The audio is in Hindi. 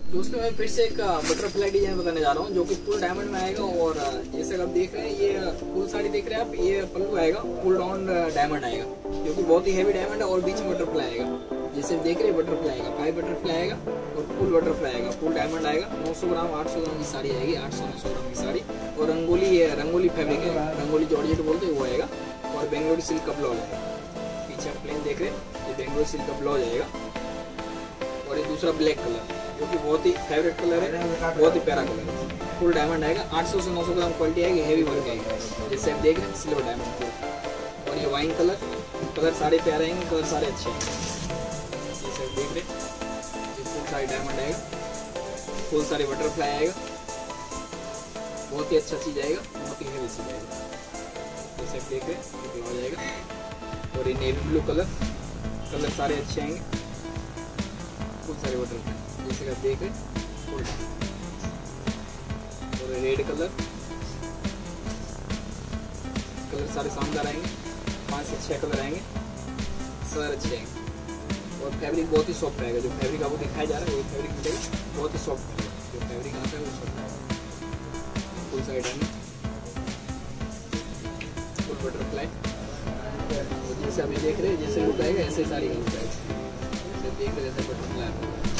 दोस्तों मैं फिर से एक बटरफ्लाई डिजाइन बताने जा रहा हूँ जो कि फुल डायमंड में आएगा। और जैसे आप देख रहे हैं ये फुल साड़ी देख रहे हैं आप, ये पल्लू आएगा फुल राउंड डायमंड आएगा जो कि बहुत ही हैवी डायमंड है और बीच में बटरफ्लाई आएगा। जैसे देख रहे हैं बटरफ्लाई आएगा, 5 बटरफ्लाई आएगा और फुल बटरफ्लाई आएगा, फुल डायमंड आएगा। 900 ग्राम 800 ग्राम की साड़ी आएगी, 800-900 ग्राम की साड़ी। और रंगोली फैब्रिक है, रंगोली जॉर्जेट बोलते हैं वो आएगा। और बेंगलोरी सिल्क का ब्लाउज आएगा। पीछे आप प्लेन देख रहे हैं, ये बेंगलोरी सिल्क का ब्लाउज आएगा। और ये दूसरा ब्लैक कलर जो कि बहुत ही फेवरेट कलर है, बहुत ही प्यारा कलर है। फुल डायमंड आएगा, 800 से 900 ग्राम क्वालिटी आएगी, हैवी वर्क आएगी। जैसे आप देख रहे हैं सिल्वर डायमंड। और ये वाइन कलर सारे प्यारे आएंगे, कलर सारे अच्छे आएंगे। जैसे आप देख रहे हैं ये फुल सारी डायमंड आएगा, फुल सारी बटरफ्लाई आएगा, बहुत ही अच्छा चीज आएगा, बहुत ही हैवी चीज आएगा। जैसे आप देख रहे हैं ये ब्लाउज आएगा। और ये नेवी ब्लू कलर सारे अच्छे आएंगे, फुल सारे बटरफ्लाई जैसे आप देख रहे हैं फुल। और रेड कलर सारे शानदार आएंगे, 5 से 6 कलर आएंगे, कलर अच्छे आएंगे। और फैब्रिक बहुत ही सॉफ्ट आएगा, जो फैब्रिक आपको दिखाया जा रहा है वही फैब्रिक मिलेगा, बहुत ही सॉफ्ट मिलेगा। जो फैब्रिक आता है वो सॉफ्ट आएगा। फुल साइड आएंगे, फुल बटरफ्लाई। जैसे अभी देख रहे हैं जैसे लुक आएगा ऐसे साड़ी का लुक आएगा। जैसे देख रहे हैं जैसे बटरफ्लाई